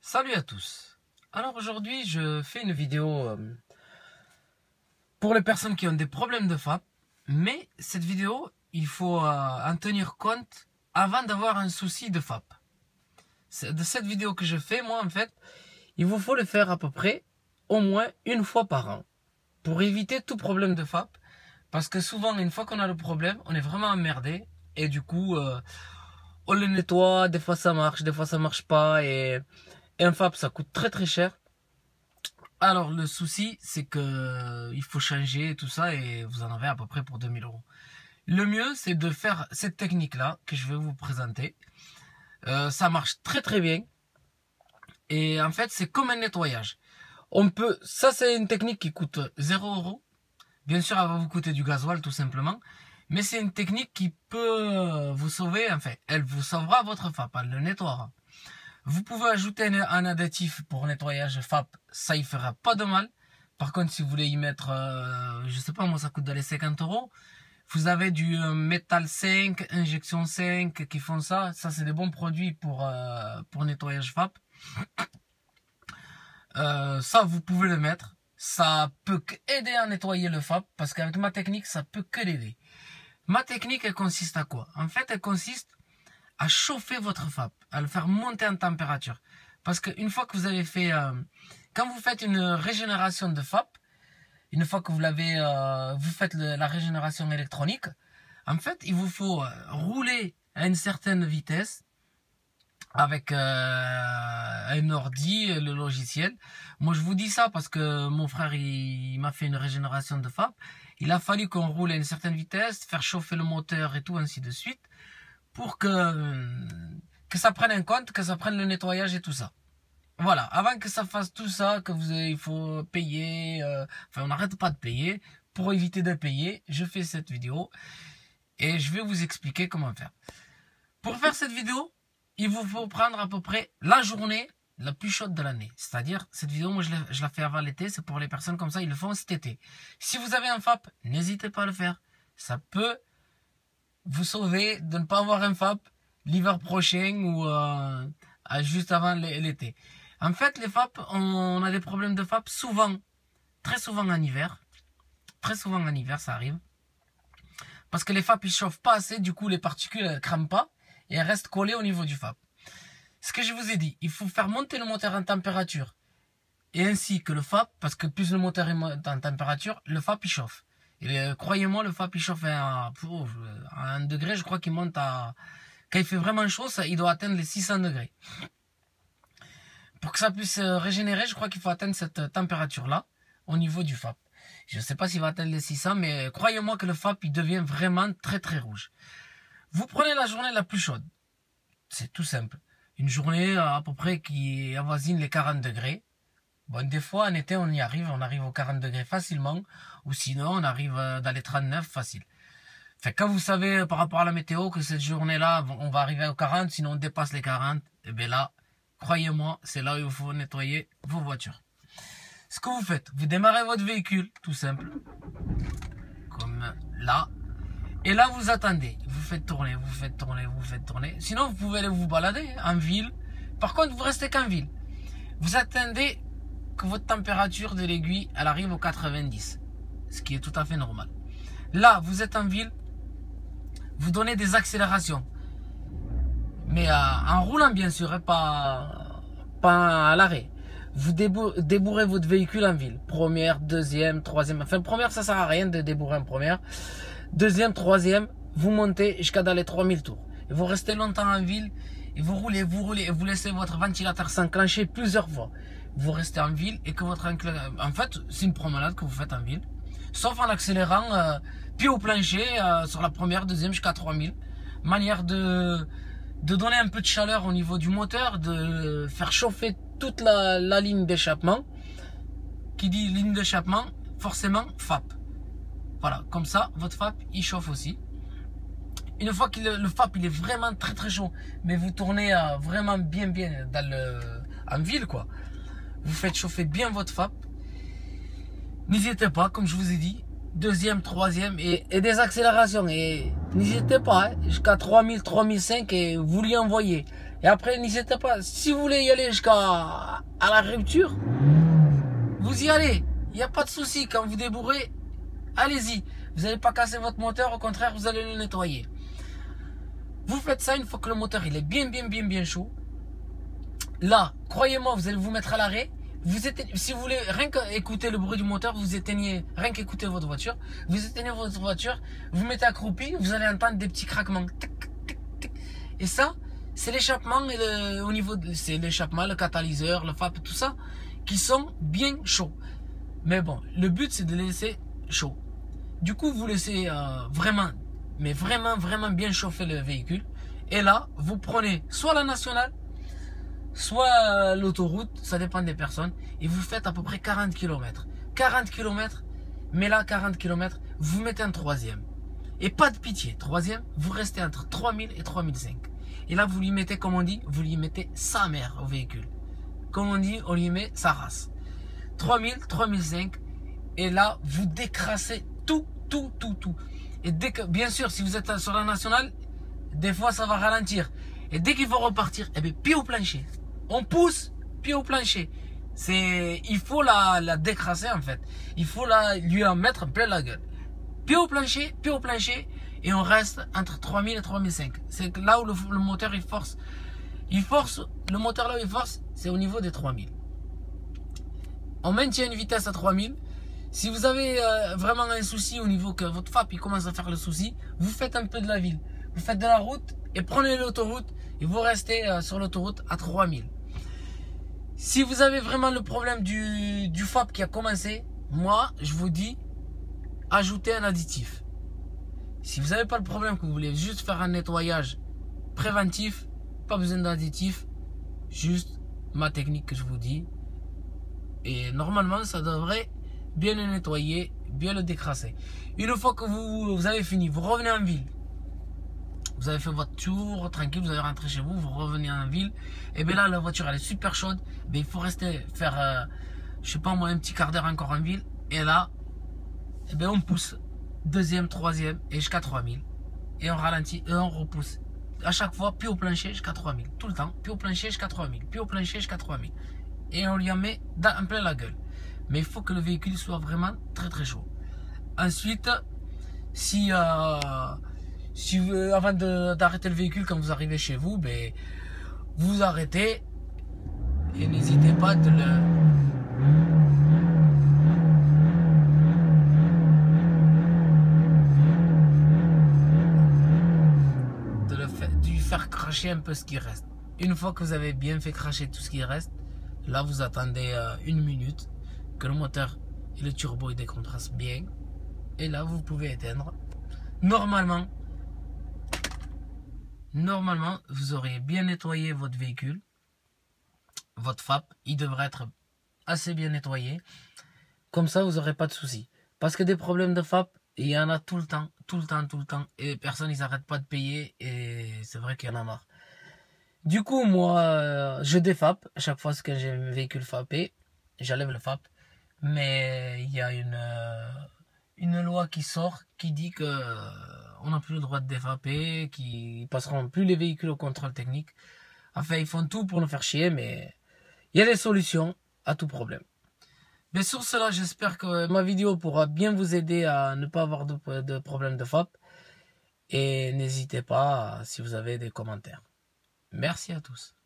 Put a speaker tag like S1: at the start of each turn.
S1: Salut à tous. Alors aujourd'hui je fais une vidéo pour les personnes qui ont des problèmes de FAP, mais cette vidéo il faut en tenir compte avant d'avoir un souci de FAP. De cette vidéo que je fais, moi en fait, il vous faut le faire à peu près au moins une fois par an pour éviter tout problème de FAP, parce que souvent une fois qu'on a le problème on est vraiment emmerdé et du coup on le nettoie, des fois ça marche, des fois ça marche pas et un FAP ça coûte très cher. Alors le souci c'est que il faut changer tout ça et vous en avez à peu près pour 2000 euros. Le mieux c'est de faire cette technique là que je vais vous présenter. Ça marche très bien et en fait c'est comme un nettoyage. Ça c'est une technique qui coûte 0 euros. Bien sûr elle va vous coûter du gasoil tout simplement. Mais c'est une technique qui peut vous sauver, enfin elle vous sauvera votre FAP, elle le nettoiera. Vous pouvez ajouter un additif pour nettoyage FAP, ça y fera pas de mal. Par contre, si vous voulez y mettre, je sais pas moi, ça coûte dans les 50 euros. Vous avez du Metal 5, Injection 5 qui font ça. Ça, c'est des bons produits pour nettoyage FAP. Ça, vous pouvez le mettre. Ça peut aider à nettoyer le FAP parce qu'avec ma technique, ça peut que l'aider. Ma technique, elle consiste à quoi? En fait, elle consiste à chauffer votre FAP, à le faire monter en température. Parce qu'une fois que vous avez fait, quand vous faites une régénération de FAP, une fois que vous faites la régénération électronique, en fait, il vous faut rouler à une certaine vitesse avec un ordi, le logiciel. Moi, je vous dis ça parce que mon frère, il m'a fait une régénération de FAP. Il a fallu qu'on roule à une certaine vitesse, faire chauffer le moteur et tout, ainsi de suite, pour que ça prenne en compte, que ça prenne le nettoyage et tout ça. Voilà, avant que ça fasse tout ça, il faut payer, enfin on n'arrête pas de payer. Pour éviter de payer, je fais cette vidéo et je vais vous expliquer comment faire. Pour faire cette vidéo, il vous faut prendre à peu près la journée la plus chaude de l'année. C'est-à-dire, cette vidéo, moi je la fais avant l'été, c'est pour les personnes comme ça, ils le font cet été. Si vous avez un FAP, n'hésitez pas à le faire. Ça peut vous sauver de ne pas avoir un FAP l'hiver prochain ou juste avant l'été. En fait, les FAP, on a des problèmes de FAP souvent, très souvent en hiver. Très souvent en hiver, ça arrive. Parce que les FAP, ils chauffent pas assez, du coup, les particules, elles crament pas et elles restent collées au niveau du FAP. Ce que je vous ai dit, il faut faire monter le moteur en température et ainsi que le FAP, parce que plus le moteur est en température, le FAP, il chauffe. Et croyez-moi, le FAP, il chauffe à 1 degré, je crois qu'il monte à... Quand il fait vraiment chaud, il doit atteindre les 600 degrés. Pour que ça puisse régénérer, je crois qu'il faut atteindre cette température-là au niveau du FAP. Je ne sais pas s'il va atteindre les 600, mais croyez-moi que le FAP, il devient vraiment très rouge. Vous prenez la journée la plus chaude. C'est tout simple. Une journée à peu près qui avoisine les 40 degrés. Bon, des fois, en été, on arrive aux 40 degrés facilement, ou sinon, on arrive dans les 39 facile. Enfin, quand vous savez par rapport à la météo que cette journée-là, on va arriver aux 40, sinon on dépasse les 40, et bien là, croyez-moi, c'est là où il faut nettoyer vos voitures. Ce que vous faites, vous démarrez votre véhicule, tout simple, comme là, et là vous attendez, vous faites tourner, vous faites tourner. Sinon, vous pouvez aller vous balader en ville. Par contre, vous restez qu'en ville. Vous attendez que votre température de l'aiguille, elle arrive aux 90, ce qui est tout à fait normal. Là, vous êtes en ville, vous donnez des accélérations, mais en roulant bien sûr, hein, pas à l'arrêt. Vous débourrez votre véhicule en ville, première, deuxième, troisième. Enfin, première, ça sert à rien de débourrer en première. Deuxième, troisième, vous montez jusqu'à dans les 3000 tours. Et vous restez longtemps en ville, et vous roulez, et vous laissez votre ventilateur s'enclencher plusieurs fois. Vous restez en ville et que en fait, c'est une promenade que vous faites en ville. Sauf en accélérant pied au plancher sur la première, deuxième jusqu'à 3000. Manière de donner un peu de chaleur au niveau du moteur, de faire chauffer toute la ligne d'échappement. Qui dit ligne d'échappement, forcément FAP. Voilà, comme ça, votre FAP, il chauffe aussi. Une fois que le FAP, il est vraiment très chaud, mais vous tournez vraiment bien en ville, quoi. Vous faites chauffer bien votre FAP. N'hésitez pas, comme je vous ai dit, deuxième, troisième et des accélérations. Et n'hésitez pas, hein, jusqu'à 3000, 3005 et vous lui envoyez. Et après, n'hésitez pas, si vous voulez y aller jusqu'à la rupture, vous y allez. Il n'y a pas de souci. Quand vous débourrez, allez-y. Vous n'allez pas casser votre moteur, au contraire, vous allez le nettoyer. Vous faites ça une fois que le moteur il est bien chaud. Là, croyez-moi, vous allez vous mettre à l'arrêt. Si vous voulez rien qu'écouter le bruit du moteur, vous éteignez, rien qu'écouter votre voiture, vous éteignez votre voiture, vous mettez accroupi, vous allez entendre des petits craquements. Et ça, c'est l'échappement au niveau c'est l'échappement, le catalyseur, le FAP, tout ça, qui sont bien chauds. Mais bon, le but c'est de les laisser chauds. Du coup, vous laissez vraiment bien chauffer le véhicule. Et là, vous prenez soit la nationale, soit l'autoroute, ça dépend des personnes, et vous faites à peu près 40 km. 40 km, mais là, 40 km, vous mettez un troisième. Et pas de pitié, troisième, vous restez entre 3000 et 3005. Et là, vous lui mettez, comme on dit, vous lui mettez sa mère au véhicule. Comme on dit, on lui met sa race. 3000, 3005, et là, vous décrassez tout. Et dès que, bien sûr, si vous êtes sur la nationale, des fois, ça va ralentir. Et dès qu'il faut repartir, eh bien, pied au plancher. On pousse, pied au plancher. Il faut la décrasser, en fait. Il faut lui en mettre plein la gueule. Pied au plancher, et on reste entre 3000 et 3005. C'est là où le moteur, il force. Le moteur là où il force, c'est au niveau des 3000. On maintient une vitesse à 3000. Si vous avez vraiment un souci au niveau que votre FAP il commence à faire le souci, vous faites un peu de la ville. Vous faites de la route et prenez l'autoroute et vous restez sur l'autoroute à 3000. Si vous avez vraiment le problème du FAP qui a commencé, moi je vous dis, ajoutez un additif. Si vous n'avez pas le problème, que vous voulez juste faire un nettoyage préventif, pas besoin d'additif, juste ma technique que je vous dis. Et normalement ça devrait bien le nettoyer, bien le décrasser. Une fois que vous avez fini, vous revenez en ville. Vous avez fait votre tour tranquille, vous allez rentrer chez vous, vous revenez en ville. Et bien là, la voiture elle est super chaude. Mais il faut rester faire, je sais pas moi, un petit quart d'heure encore en ville. Et là, et bien on pousse. Deuxième, troisième et jusqu'à 3000. Et on ralentit et on repousse. À chaque fois, pied au plancher jusqu'à 3000. Tout le temps, pied au plancher jusqu'à 3000. Pied au plancher jusqu'à 3000. Et on lui en met en plein la gueule. Mais il faut que le véhicule soit vraiment très chaud. Ensuite, si avant d'arrêter le véhicule quand vous arrivez chez vous, ben, vous arrêtez et n'hésitez pas de lui faire cracher un peu ce qui reste. Une fois que vous avez bien fait cracher tout ce qui reste, là vous attendez 1 minute que le moteur et le turbo décompressent bien. Et là, vous pouvez éteindre. Normalement, vous aurez bien nettoyé votre véhicule. Votre FAP, il devrait être assez bien nettoyé. Comme ça, vous n'aurez pas de soucis. Parce que des problèmes de FAP, il y en a tout le temps. Et les personnes, ils n'arrêtent pas de payer. Et c'est vrai qu'il y en a marre. Du coup, moi, je défap. À chaque fois que j'ai un véhicule FAPé, j'enlève le FAP. Mais il y a une loi qui sort qui dit que on n'a plus le droit de défaper, qui passeront plus les véhicules au contrôle technique. Enfin, ils font tout pour nous faire chier, mais il y a des solutions à tout problème. Mais sur cela, j'espère que ma vidéo pourra bien vous aider à ne pas avoir de problème de FAP. Et n'hésitez pas si vous avez des commentaires. Merci à tous.